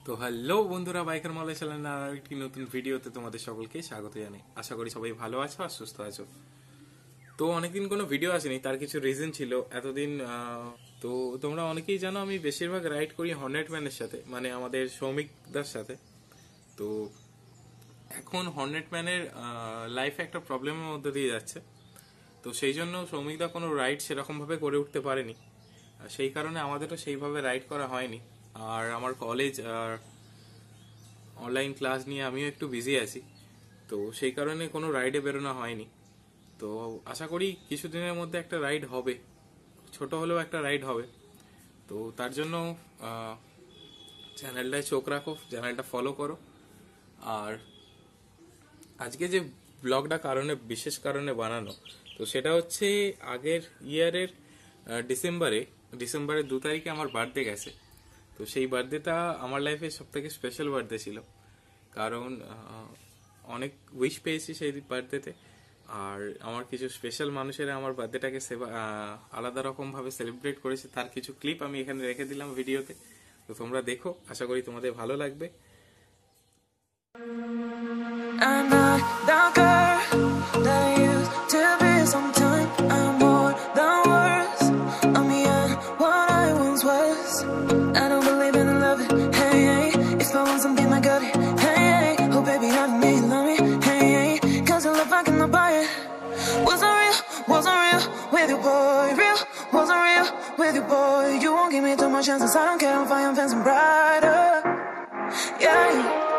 তো হ্যালো বন্ধুরা, বাইকার মালয় চ্যানেলের আরেকটি নতুন ভিডিওতে তোমাদের সকলকে স্বাগত জানাই। আশা করি সবাই ভালো আছো আর সুস্থ আছো। তো অনেকদিন কোনো ভিডিও আসেনি, তার কিছু রিজন ছিল এতদিন। তো তোমরা অনেকেই জানো আমি বেশিরভাগ রাইড করি হর্নেট ম্যানের সাথে, মানে আমাদের সৌমিকদার সাথে। তো এখন হর্নেট ম্যানের লাইফে একটা প্রবলেমের মধ্যে দিয়ে যাচ্ছে। তো সেই জন্য সৌমিকদা কোনো রাইড সেরকমভাবে করে উঠতে পারেনি, সেই কারণে আমাদেরও সেইভাবে রাইড করা হয়নি। আর আমার কলেজ আর অনলাইন ক্লাস নিয়ে আমিও একটু বিজি আছি, তো সেই কারণে কোনো রাইডে বেরোনো হয়নি। তো আশা করি কিছুদিনের মধ্যে একটা রাইড হবে, ছোট হলেও একটা রাইড হবে। তো তার জন্য চ্যানেলটায় চোখ রাখো, চ্যানেলটা ফলো করো। আর আজকে যে ব্লগটা বিশেষ কারণে বানানো, তো সেটা হচ্ছে আগের ইয়ারের ডিসেম্বরের 2 তারিখে আমার বার্থডে গেছে। তো সেই বার্থডেটা আমার লাইফে সব থেকে স্পেশাল বার্থডে ছিল, কারণ অনেক উইশ পেয়েছি সেই বার্থডেতে। আর আমার কিছু স্পেশাল মানুষেরা আমার বার্থডেটাকে আলাদা রকম ভাবে সেলিব্রেট করেছে, তার কিছু ক্লিপ আমি এখানে রেখে দিলাম ভিডিওতে। তো তোমরা দেখো, আশা করি তোমাদের ভালো লাগবে। I'm not the girl that I used to be. Sometimes I'm more than words. I'm beyond what I once was. I don't believe in love, hey, hey. If I want something, I got it, hey, hey. Oh baby, love me, hey, hey. Cause your love I cannot buy it. Wasn't real with you, boy. Real, wasn't real with you, boy. You won't give me too much chances, I don't care if I am fancy brighter, yeah.